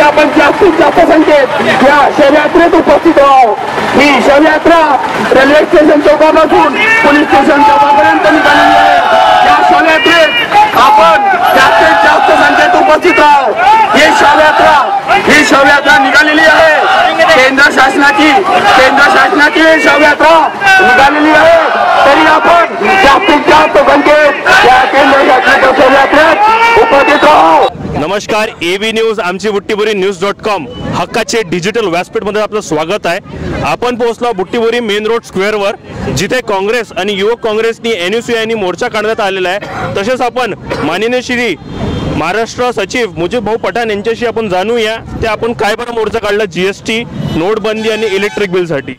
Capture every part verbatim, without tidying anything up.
आपण जास्तीत जास्त संख्येत या शवयात्रेत उपस्थित राहू। ही शवयात्रा रेल्वे स्टेशन चौकापासून पोलीस स्टेशन चौकापर्यंत निघालेली आहे। या शवयात्रेत आपण जास्तीत जास्त संख्येत उपस्थित राहू। ही शवयात्रा ही शवयात्रा निघालेली आहे। केंद्र शासनाची केंद्र शासनाची ही शवयात्रा निघालेली आहे, तरी आपण जास्तीत जास्त संख्येत या केंद्र शासनाच्या शवयात्रेत उपस्थित राहू। नमस्कार, एबी न्यूज आमची बुट्टीबोरी न्यूज डॉट कॉम हक्काचे डिजिटल व्यासपीठमध्ये आपलं स्वागत आहे। आपण पोहोचलो बुट्टीबोरी मेन रोड स्क्वेअरवर, जिथे काँग्रेस आणि युवक काँग्रेसनी एन यू सी आयनी मोर्चा काढण्यात आलेला आहे। तसेच आपण माननीय श्री महाराष्ट्र सचिव मुजीब भाऊ पठाण यांच्याशी आपण जाणूया ते आपण काय बरं मोर्चा काढला जीएसटी, नोटबंदी आणि इलेक्ट्रिक बिलसाठी।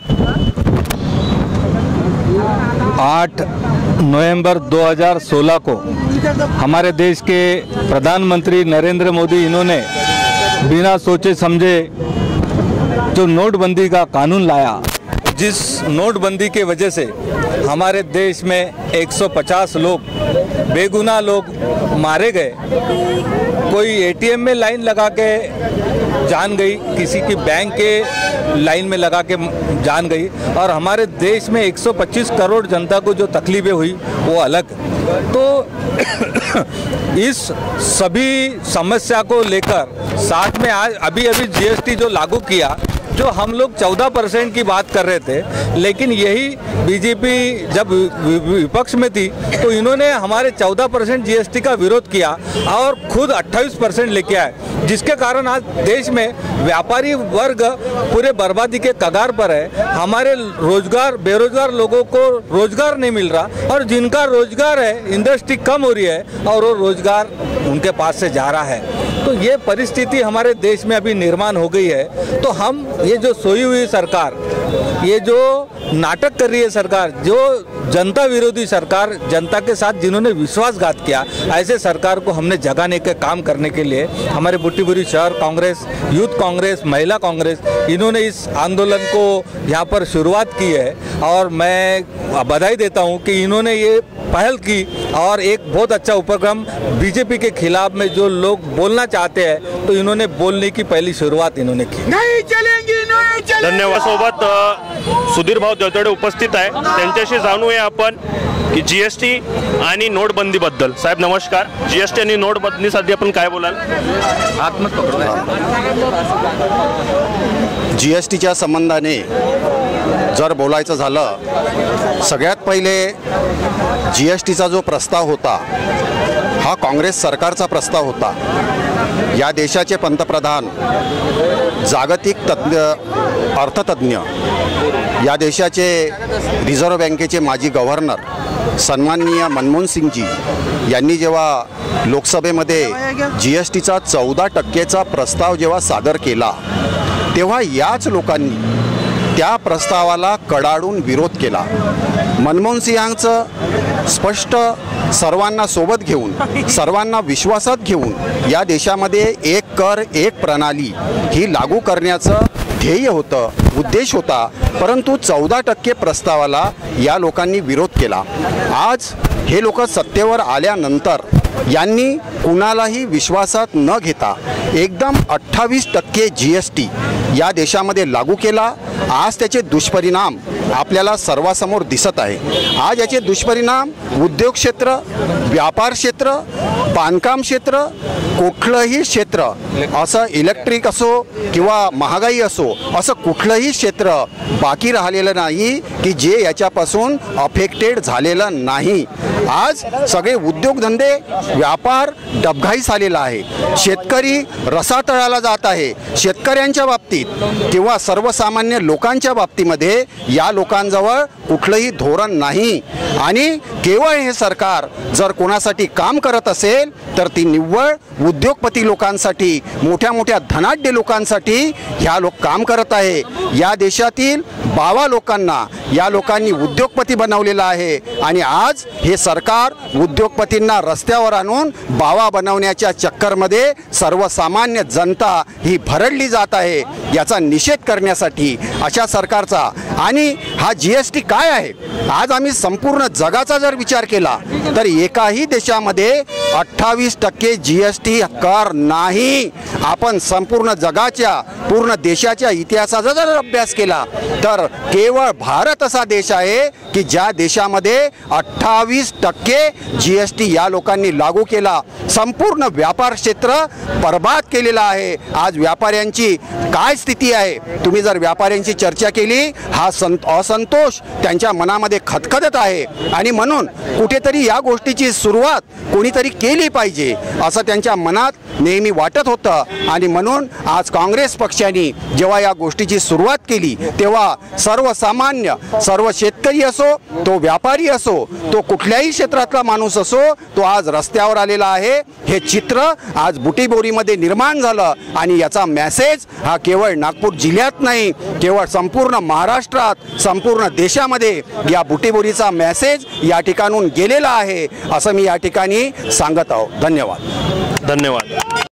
आठ नवंबर दो हज़ार सोलह को हमारे देश के प्रधानमंत्री नरेंद्र मोदी इन्होंने बिना सोचे समझे जो नोटबंदी का कानून लाया, जिस नोटबंदी के वजह से हमारे देश में एक सौ पचास लोग बेगुनाह लोग मारे गए। कोई एटीएम में लाइन लगा के जान गई, किसी की बैंक के लाइन में लगा के जान गई, और हमारे देश में एक सौ पच्चीस करोड़ जनता को जो तकलीफें हुई वो अलग। तो इस सभी समस्या को लेकर साथ में आज अभी अभी जीएसटी जो लागू किया, जो हम लोग चौदह परसेंट की बात कर रहे थे, लेकिन यही बीजेपी जब विपक्ष में थी तो इन्होंने हमारे चौदह परसेंट जीएसटी का विरोध किया और खुद अट्ठाईस परसेंट लेके आए, जिसके कारण आज देश में व्यापारी वर्ग पूरे बर्बादी के कगार पर है। हमारे रोजगार बेरोजगार लोगों को रोजगार नहीं मिल रहा, और जिनका रोजगार है इंडस्ट्री कम हो रही है और वो रोजगार उनके पास से जा रहा है। तो ये परिस्थिति हमारे देश में अभी निर्माण हो गई है। तो हम ये जो सोई हुई सरकार, ये जो नाटक कर रही है सरकार, जो जनता विरोधी सरकार, जनता के साथ जिन्होंने विश्वासघात किया, ऐसे सरकार को हमने जगाने के काम करने के लिए हमारे बुट्टीबोरी शहर कांग्रेस, यूथ कांग्रेस, महिला कांग्रेस, इन्होंने इस आंदोलन को यहाँ पर शुरुआत की है। और मैं बधाई देता हूँ कि इन्होंने ये पहल की और एक बहुत अच्छा उपक्रम बीजेपी के खिलाफ में जो लोग बोलना चाहते हैं, तो इन्होंने बोलने की पहली शुरुआत इन्होंने की। नहीं चलेंगी, नहीं चलेंगी। धन्यवाद। सोबत सुधीर भाऊ देवतडे उपस्थित आहे, त्यांच्याशी जाणूया आपण की जीएसटी आणि नोटबंदी बद्दल। साहेब नमस्कार, जीएसटी आणि नोटबंदीसाठी आपण काय बोलाल? जीएसटीच्या संबंधाने जर बोलायचं झालं, सगळ्यात पहिले जीएसटीचा जो प्रस्ताव होता हा काँग्रेस सरकारचा प्रस्ताव होता। या देशाचे पंतप्रधान, जागतिक तज्ञ अर्थतज्ञ, या देशाचे रिझर्व्ह बँकेचे माजी गव्हर्नर सन्माननीय मनमोहन सिंगजी यांनी जेव्हा लोकसभेमध्ये जीएसटीचा चौदा टक्केचा प्रस्ताव जेव्हा सादर केला, तेव्हा याच लोकांनी त्या प्रस्तावाला कडाडून विरोध केला। मनमोहन सिंगांचं स्पष्ट सर्वांना सोबत घेऊन, सर्वांना विश्वासात घेऊन या देशामध्ये एक कर एक प्रणाली ही लागू करण्याचं ध्येय होतं, उद्देश होता, परंतु चौदा टक्के प्रस्तावाला या लोकांनी विरोध केला। आज हे लोक सत्तेवर आल्यानंतर यांनी कुणालाही विश्वासात न घेता एकदम अठ्ठावीस टक्के जीएसटी या देशामध्ये लागू केला। आज त्याचे दुष्परिणाम आपल्याला सर्वांसमोर दिसत आहे। आज याचे दुष्परिणाम उद्योग क्षेत्र, व्यापार क्षेत्र, बांधकाम क्षेत्र, कुठलंही क्षेत्र, असं इलेक्ट्रिक असो किंवा महागाई असो, असं कुठलंही क्षेत्र बाकी राहिलेलं नाही की जे याच्यापासून अफेक्टेड झालेलं नाही। आज सगळे उद्योगधंदे, व्यापार डबघाईस आलेला आहे। शेतकरी रसातळाला जात आहे। शेतकऱ्यांच्या बाबतीत किंवा सर्वसामान्य लोकांच्या बाबतीमध्ये या लोकांजवळ कुठलंही धोरण नाही, आणि केवळ हे सरकार जर कोणासाठी काम करत असेल तर ती निव्वळ उद्योगपती लोकांसाठी, मोठ्या मोठ्या धनाढ्य लोकांसाठी ह्या लोक काम करत आहे। या देशातील बावा लोकांना या लोकांनी उद्योगपती बनवलेला आहे, आणि आज हे सरकार उद्योगपतींना रस्त्यावर आणून बावा बनवण्याच्या चक्करमध्ये सर्वसामान्य जनता ही भरडली जात आहे। याचा निषेध करण्यासाठी अशा सरकारचा आणि हा जी एस टी काय आहे? आज आम्ही संपूर्ण जगाचा जर विचार केला तर एकाही देशामध्ये अठ्ठावीस टक्के जी एस टी कर नाही. आपण संपूर्ण जगाच्या पूर्ण देशाच्या इतिहासाचा जर अभ्यास केला तर केवळ भारत असा देश आहे की ज्या देशामध्ये अठ्ठावीस टक्के जी एस टी या लोकांनी लागू केला. संपूर्ण व्यापार क्षेत्र बर्बाद केलेलं आहे. आज व्यापाऱ्यांची काय स्थिती आहे? तुम्ही जर व्यापाऱ्यांची चर्चा केली, हा संत असंतोष त्यांच्या मनामध्ये खदखदत आहे आणि म्हणून कुठेतरी या गोष्टीची सुरुवात कोणीतरी केली पाहिजे असं त्यांच्या मनात नेहमी वाटत होतं. आणि म्हणून आज काँग्रेस पक्षाने जेव्हा या गोष्टीची सुरुवात केली तेव्हा सर्वसामान्य, सर्व शेतकरी असो, तो व्यापारी असो, तो कुठल्याही क्षेत्रातला माणूस असो, तो आज रस्त्यावर आलेला आहे. हे चित्र आज बुटीबोरीमध्ये निर्माण झालं आणि याचा मेसेज हा केवळ नागपूर जिल्ह्यात नाही, केवळ संपूर्ण महाराष्ट्रात, संपूर्ण देशामध्ये या बुटीबोरीचा मेसेज या ठिकाणून गेलेला आहे असं मी या ठिकाणी सांगत आहो. धन्यवाद. धन्यवाद.